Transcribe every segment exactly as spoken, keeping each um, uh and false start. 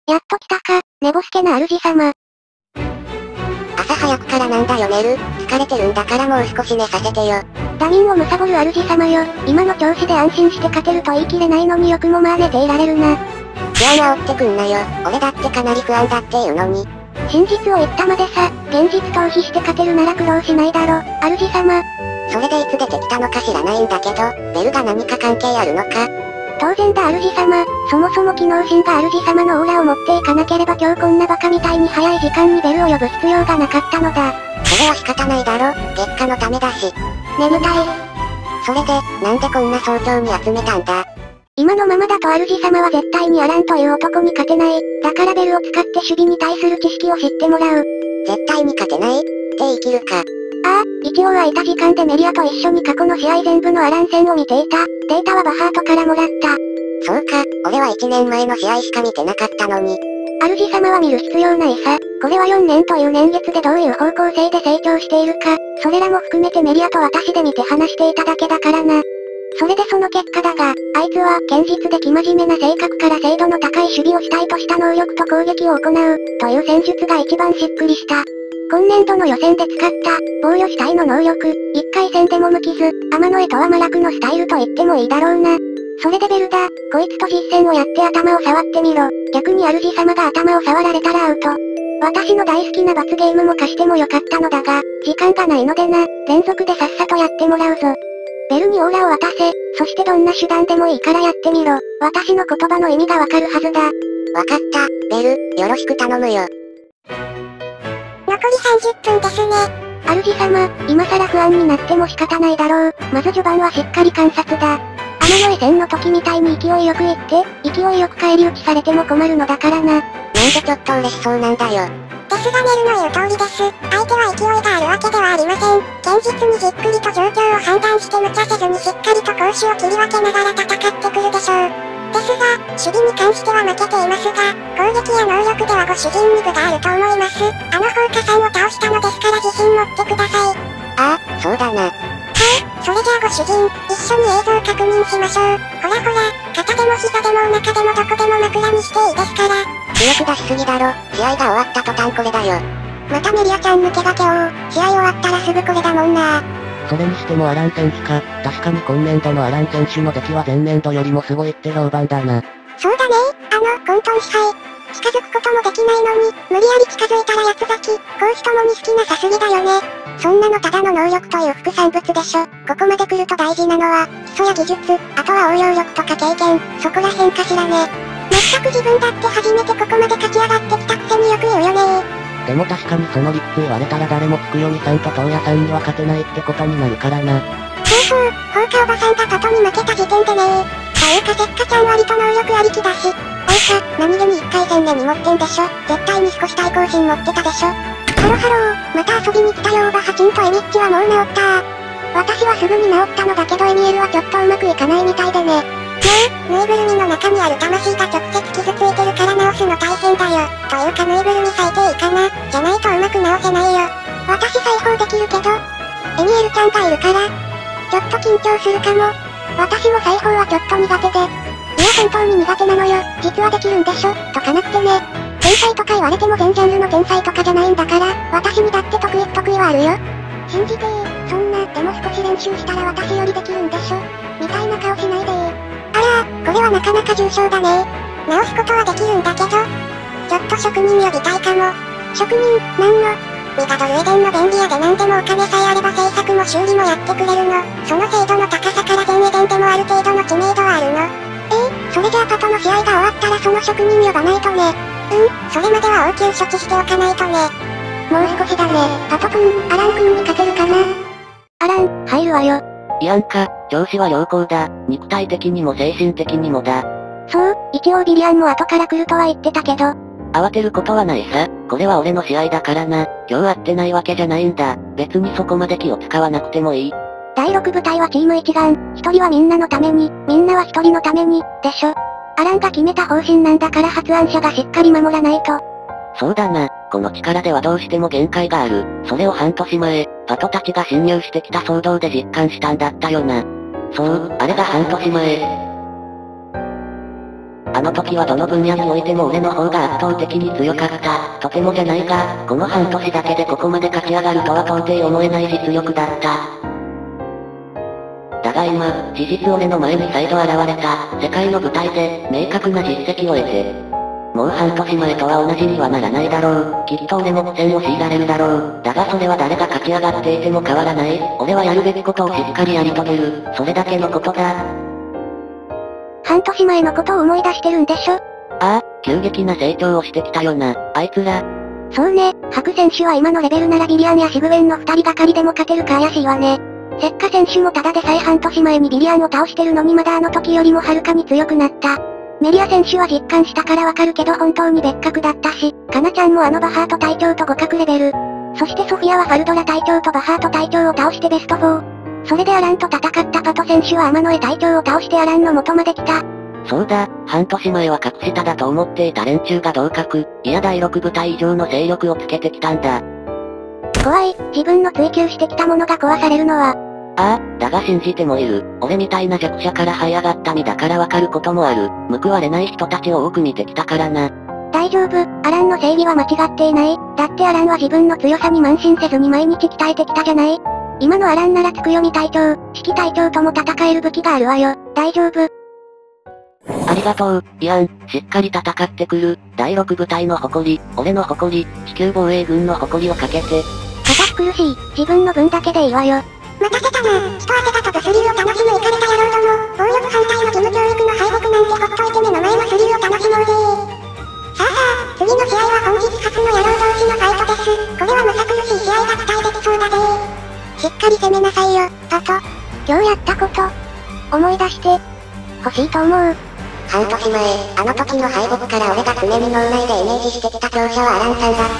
やっと来たか、寝ぼすけな主様。 朝早くからなんだよ寝る。疲れてるんだからもう少し寝させてよ。 他人を貪る主様よ。今の調子で安心して勝てると言い切れないのによくもまあ寝ていられるな。 不安煽ってくんなよ。俺だってかなり不安だっていうのに。 真実を言ったまでさ、現実逃避して勝てるなら苦労しないだろ、主様。 それでいつ出てきたのか知らないんだけど、ベルが何か関係あるのか？ 当然だ主様、そもそも機能神が主様のオーラを持っていかなければ今日こんなバカみたいに早い時間にベルを呼ぶ必要がなかったのだ。 それは仕方ないだろ、月下のためだし。 眠たい。 それで、なんでこんな早朝に集めたんだ？ 今のままだと主様は絶対にアランという男に勝てない。だからベルを使って守備に対する知識を知ってもらう。 絶対に勝てないって言い切るか。 ああ、一応空いた時間でメリアと一緒に過去の試合全部のアラン戦を見ていた。データはバハートからもらった。 そうか、俺はいちねんまえの試合しか見てなかったのに。 主様は見る必要ないさ。これはよねんという年月でどういう方向性で成長しているか、それらも含めてメリアと私で見て話していただけだからな。それでその結果だが、あいつは、堅実で生真面目な性格から精度の高い守備を主体とした能力と攻撃を行う、という戦術が一番しっくりした。今年度の予選で使った、防御主体の能力、一回戦でも無傷、天の絵とは真逆のスタイルと言ってもいいだろうな。それでベルだ、こいつと実戦をやって頭を触ってみろ。逆に主様が頭を触られたらアウト。私の大好きな罰ゲームも貸してもよかったのだが、時間がないのでな、連続でさっさとやってもらうぞ。ベルにオーラを渡せ、そしてどんな手段でもいいからやってみろ。私の言葉の意味がわかるはずだ。 わかった、ベル、よろしく頼むよ。 残りさんじゅっぷんですね。 主様、今更不安になっても仕方ないだろう。まず序盤はしっかり観察だ。天の絵戦の時みたいに勢いよく行って、勢いよく返り討ちされても困るのだからな。 なんでちょっと嬉しそうなんだよ。 ですがメルの言う通りです。相手は勢いがあるわけではありません。堅実にじっくりと状況を判断して無茶せずにしっかりと攻守を切り分けながら戦ってくるでしょう。ですが、守備に関しては負けていますが、攻撃や能力ではご主人に分があると思います。あの放火さんを倒したのですから自信持ってください。 ああ、そうだな。 はい、それじゃあご主人、一緒に映像確認しましょう。ほらほら、肩でも膝でもお腹でもどこでも枕にしていいですから。 強く出しすぎだろ、試合が終わった途端これだよ。 またメリアちゃん抜け駆けを、試合終わったらすぐこれだもんな。 それにしてもアラン選手か、確かに今年度のアラン選手の出来は前年度よりもすごいって評判だな。 そうだね、あの、混沌支配。近づくこともできないのに、無理やり近づいたら八つ咲き、攻守ともに好きなさすぎだよね。そんなのただの能力という副産物でしょ。ここまで来ると大事なのは、基礎や技術、あとは応用力とか経験、そこら辺かしらね。全く自分だって初めてここまで勝ち上がってきたくせによく言うよね。 でも確かにその理屈言われたら誰もつくよみさんと東野さんには勝てないってことになるからな。 そうそう、放火おばさんがパトに負けた時点でね。というかせっかちゃん割と能力ありきだし。おいか、何気に一回戦でに持ってんでしょ。絶対に少し対抗心持ってたでしょ。ハロハロー、また遊びに来たよおばはちんとエミッチはもう治った私はすぐに治ったのだけどエミエルはちょっとうまくいかないみたいでね。もう、ぬいぐるみの中にある魂が直接傷ついてるから治すの大変だよ。というかぬいぐるみ最低いかな。じゃないとうまく治せないよ。私裁縫できるけど、エミエルちゃんがいるから、ちょっと緊張するかも。私も裁縫はちょっと苦手で。いや本当に苦手なのよ。実はできるんでしょ、とかなくてね。天才とか言われても全ジャンルの天才とかじゃないんだから、私にだって得意不得意はあるよ。信じてー、そんな、でも少し練習したら私よりできるんでしょ、みたいな顔しないでー。あらー、これはなかなか重症だねー。直すことはできるんだけど、ちょっと職人呼びたいかも。職人、なんのミガドルエデンの便利屋で何でもお金さえあれば製作も修理もやってくれるの。その精度の高さから全エデンでもある程度の知名度はあるの。えー、それじゃあパトの試合が終わったらその職人呼ばないとね。うん、それまでは応急処置しておかないとね。もう少しだね。パトくん、アランくんに勝てるかな。 アラン、入るわよ。 いやんか、調子は良好だ。肉体的にも精神的にもだ。 そう、一応ビビアンも後から来るとは言ってたけど。 慌てることはないさ。これは俺の試合だからな。今日会ってないわけじゃないんだ。別にそこまで気を使わなくてもいい。 だいろく部隊はチーム一丸。一人はみんなのために、みんなは一人のために、でしょ。アランが決めた方針なんだから発案者がしっかり守らないと。 そうだな。この力ではどうしても限界がある。それを半年前、パトたちが侵入してきた騒動で実感したんだったよな。そう、あれが半年前。 あの時はどの分野においても俺の方が圧倒的に強かった。とてもじゃないが、この半年だけでここまで勝ち上がるとは到底思えない実力だった。だが今、事実俺の前に再度現れた、世界の舞台で、明確な実績を得て、もう半年前とは同じにはならないだろう。きっと俺も苦戦を強いられるだろう。だがそれは誰が勝ち上がっていても変わらない。俺はやるべきことをしっかりやり遂げる。それだけのことだ。 半年前のことを思い出してるんでしょ？ ああ、急激な成長をしてきたよな、あいつら。 そうね、白選手は今のレベルならビリアンやシグウェンの二人がかりでも勝てるか怪しいわね。セッカ選手もただでさえ半年前にビリアンを倒してるのにまだあの時よりもはるかに強くなった。メリア選手は実感したからわかるけど本当に別格だったし、カナちゃんもあのバハート隊長と互角レベル。そしてソフィアはファルドラ隊長とバハート隊長を倒してベストフォー。それでアランと戦ったパト選手は天野江隊長を倒してアランの元まで来た。 そうだ、半年前は格下だと思っていた連中が同格、いやだいろく部隊以上の勢力をつけてきたんだ。 怖い、自分の追求してきたものが壊されるのは。 ああ、だが信じてもいる。俺みたいな弱者から這い上がった身だからわかることもある。報われない人たちを多く見てきたからな。 大丈夫、アランの正義は間違っていない。だってアランは自分の強さに慢心せずに毎日鍛えてきたじゃない。今のアランならつくよみ隊長、指揮隊長とも戦える武器があるわよ。大丈夫。 ありがとう、イアン、しっかり戦ってくる。だいろく部隊の誇り、俺の誇り、地球防衛軍の誇りをかけて。 堅苦しい、自分の分だけでいいわよ。 待たせたな。一汗が飛ぶスリルを楽しむイカれた野郎ども。暴力反対の義務教育の敗北なんてほっといて目の前のスリルを楽しもうぜ。さあさあ、次の試合は本日初の野郎同士のファイトです。これはむさ苦しい試合が期待できそうだぜ。しっかり攻めなさいよ、パト。 今日やったこと、思い出して、欲しいと思う。 半年前、あの時の敗北から俺が常に脳内でイメージしてきた強者はアランさんだった。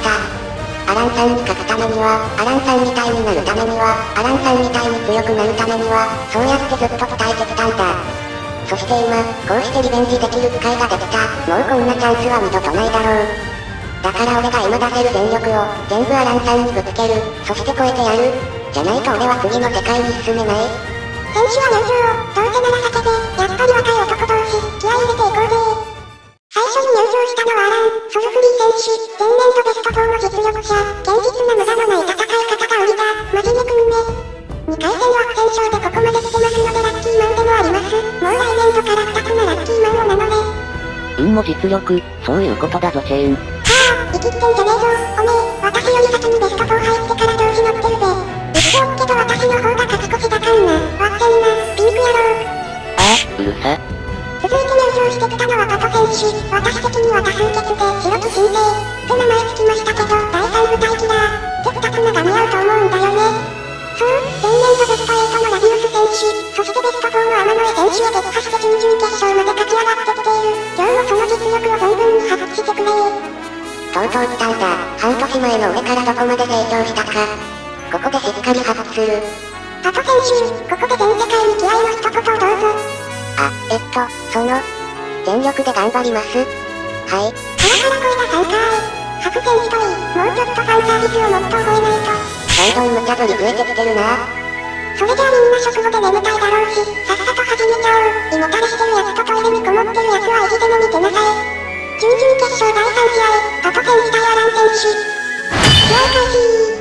アランさんに勝つためには、アランさんみたいになるためには、アランさんみたいに強くなるためには、そうやってずっと伝えてきたんだ。そして今、こうしてリベンジできる機会ができた。もうこんなチャンスは二度とないだろう。だから俺が今出せる全力を、全部アランさんにぶつける。そして超えてやる。じゃないと俺は次の世界に進めない。 選手は入場、どうせなら酒で、やっぱり若い男同士、気合い入れていこうぜ。最初に入場したのはアラン、ソルフリー選手、前年度ベストフォーの実力者、堅実な無駄のない戦い方が売りだ、真面目くんね。にかい戦は不戦勝でここまで来てますのでラッキーマンでもあります。もう来年度からふたつのラッキーマンを名乗れ。 運も実力、そういうことだぞチェーン。 はぁ、生きってんじゃねえぞ、おめえ、私より先にベストフォー入ってから調子乗ってるぜ。言っておくけど私の方が勝ち越しだかんな、わってんな、ピンク野郎。 ああ、うるさ。 続いて入場してきたのはパト選手。私的には多数決で、白木新星。って名前つきましたけど、だいさん部隊キラー。って二つのが似合うと思うんだよね。そう、前年度ベストエイトのラビウス選手。そしてベストフォーの天野江選手を撃破して準々決勝まで勝ち上がってきている。今日もその実力を存分に発揮してくれとうとう来たんだ。半年前の俺からどこまで成長したか。ここでしっかり発揮する。 パト選手、ここで全世界に気合の一言をどうぞ。 あ、えっと、その、全力で頑張ります。はい。 ハラハラ声がさんかい。白選手といい、もうちょっとファンサービスをもっと覚えないと。 どんどん無茶ぶり増えてきてるな。 それじゃあみんな食後で眠たいだろうし、さっさと始めちゃおう。胃もたれしてるやつとトイレにこもってるやつは意地でも見てなさい。準々決勝だいさん試合、パト選手対アラン選手。試合開始。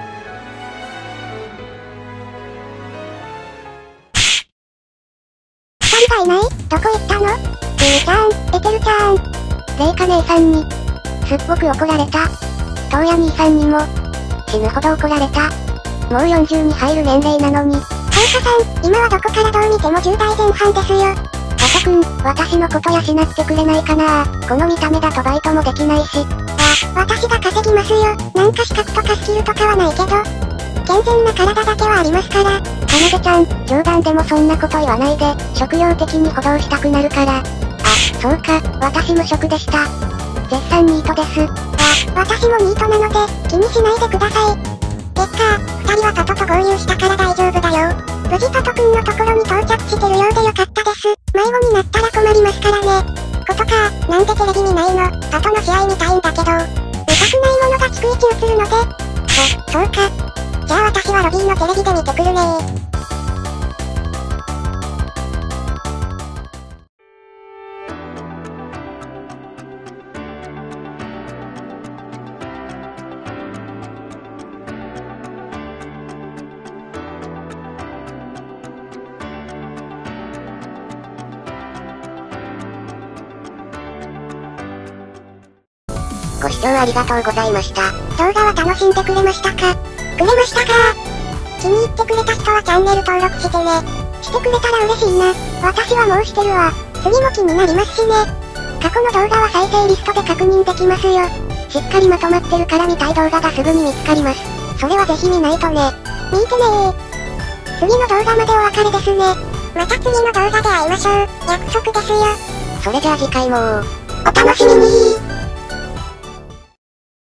いない？どこ行ったの？キーちゃん、エテルちゃん。 レイカ姉さんに、すっごく怒られた。トウヤ兄さんにも、死ぬほど怒られた。もうよんじゅうに入る年齢なのに。 トウカさん、今はどこからどう見てもじゅう代前半ですよ。 パトくん、私のこと養ってくれないかな。この見た目だとバイトもできないし。 あ、私が稼ぎますよ。なんか資格とかスキルとかはないけど。健全な体だけはありますから。 かなでちゃん、冗談でもそんなこと言わないで、職業的に補導したくなるから。あ、そうか、私無職でした。絶賛ニートです。 あ、私もニートなので、気にしないでください。結果、二人はパトと合流したから大丈夫だよ。無事パトくんのところに到着してるようでよかったです。迷子になったら困りますからね。ことか、なんでテレビ見ないの？パトの試合見たいんだけど。見たくないものが逐一映るので。あ、そうか。じゃあ私はロビーのテレビで見てくるねー。 ご視聴ありがとうございました。 動画は楽しんでくれましたか？くれましたか？気に入ってくれた人はチャンネル登録してね。してくれたら嬉しいな。私はもうしてるわ。次も気になりますしね。過去の動画は再生リストで確認できますよ。しっかりまとまってるから見たい動画がすぐに見つかります。それはぜひ見ないとね。見てねー。次の動画までお別れですね。また次の動画で会いましょう。約束ですよ。 それじゃあ次回もお楽しみにー。